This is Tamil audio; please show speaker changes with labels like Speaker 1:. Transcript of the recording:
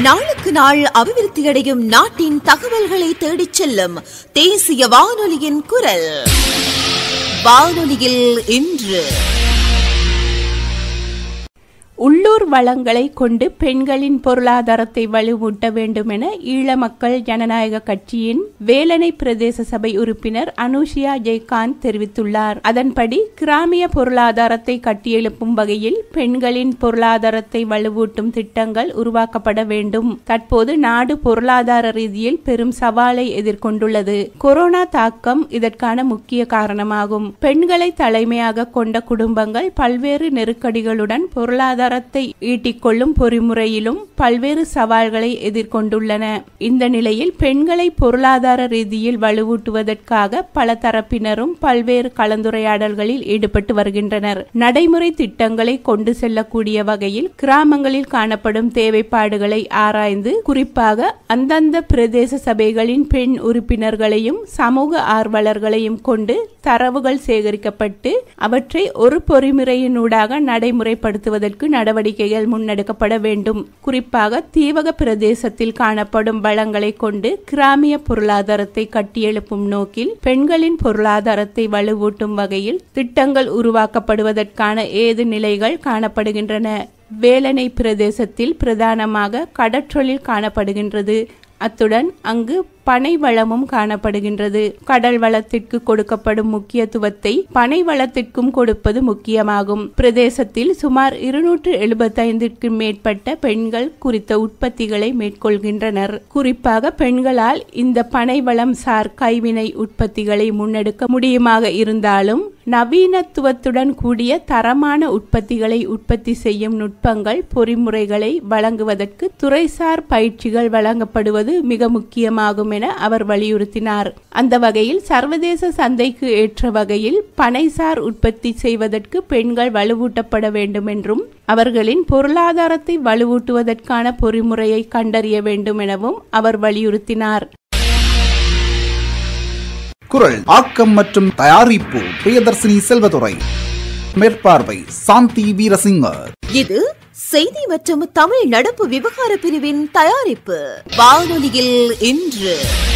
Speaker 1: நாளுக்கு நாள் அபிவிருத்தியடையும் நாட்டின் தகவல்களை தேடிச் செல்லும் தேசிய வானொலியின் குரல். வானொலியில் இன்று
Speaker 2: உள்ளூர் வளங்களை கொண்டு பெண்களின் பொருளாதாரத்தை வலுவூட்ட வேண்டும் என ஈழ மக்கள் ஜனநாயக கட்சியின் வேலனை பிரதேச சபை உறுப்பினர் அனுஷியா ஜெயகாந்த் தெரிவித்துள்ளார். அதன்படி கிராமிய பொருளாதாரத்தை கட்டியெழுப்பும் வகையில் பெண்களின் பொருளாதாரத்தை வலுவூட்டும் திட்டங்கள் உருவாக்கப்பட வேண்டும். தற்போது நாடு பொருளாதார ரீதியில் பெரும் சவாலை எதிர்கொண்டுள்ளது. கொரோனா தாக்கம் இதற்கான முக்கிய காரணமாகும். பெண்களை தலைமையாக கொண்ட குடும்பங்கள் பல்வேறு நெருக்கடிகளுடன் பொருளாதார ஈட்டிக்கொள்ளும் பொறிமுறையிலும் பல்வேறு சவால்களை எதிர்கொண்டுள்ளன. இந்த நிலையில் பெண்களை பொருளாதார ரீதியில் வலுவூட்டுவதற்காக பல தரப்பினரும் பல்வேறு கலந்துரையாடல்களில் ஈடுபட்டு வருகின்றனர். நடைமுறை திட்டங்களை கொண்டு செல்லக்கூடிய வகையில் கிராமங்களில் காணப்படும் தேவைப்பாடுகளை ஆராய்ந்து குறிப்பாக அந்தந்த பிரதேச சபைகளின் பெண் உறுப்பினர்களையும் சமூக ஆர்வலர்களையும் கொண்டு தரவுகள் சேகரிக்கப்பட்டு அவற்றை ஒரு பொறிமுறையினூடாக நடைமுறைப்படுத்துவதற்கு நடவடிக்கைகள் முன்னெடுக்கப்பட வேண்டும். குறிப்பாக தீவக பிரதேசத்தில் காணப்படும் வளங்களை கொண்டு கிராமிய பொருளாதாரத்தை கட்டியெழுப்பும் நோக்கில் பெண்களின் பொருளாதாரத்தை வலுவூட்டும் வகையில் திட்டங்கள் உருவாக்கப்படுவதற்கான ஏது நிலைகள் காணப்படுகின்றன. வேலனை பிரதேசத்தில் பிரதானமாக கடற்றொழில் காணப்படுகின்றது. அத்துடன் அங்கு பனை வளமும் காணப்படுகின்றது. கடல் வளத்திற்கு கொடுக்கப்படும் முக்கியத்துவத்தை பனை வளத்திற்கும் கொடுப்பது முக்கியமாகும். பிரதேசத்தில் சுமார் 275க்கும் மேற்பட்ட பெண்கள் குறித்த உற்பத்திகளை மேற்கொள்கின்றனர். குறிப்பாக பெண்களால் இந்த பனை வளம் சார் கைவினை உற்பத்திகளை முன்னெடுக்க முடியுமாக இருந்தாலும் நவீனத்துவத்துடன் கூடிய தரமான உற்பத்திகளை உற்பத்தி செய்யும் நுட்பங்கள் பொறிமுறைகளை வழங்குவதற்கு துறைசார் பயிற்சிகள் வழங்கப்படுவது மிக முக்கியமாகும் என அவர் வலியுறுத்தினார். அந்த வகையில் சர்வதேச சந்தைக்கு ஏற்ற வகையில் பனைசார் உற்பத்தி செய்வதற்கு பெண்கள் வலுவூட்டப்பட வேண்டும் என்றும் அவர்களின் பொருளாதாரத்தை வலுவூட்டுவதற்கான பொறிமுறையை கண்டறிய வேண்டும் எனவும் அவர் வலியுறுத்தினார்.
Speaker 3: குரல் ஆக்கம் மற்றும் தயாரிப்பு பிரியதர்சினி செல்வதுரை. மேற்பார்வை சாந்தி வீரசிங்கர்.
Speaker 1: இது செய்தி மற்றும் தமிழ் நடப்பு விவகார பிரிவின் தயாரிப்பு. வானொலியில் இன்று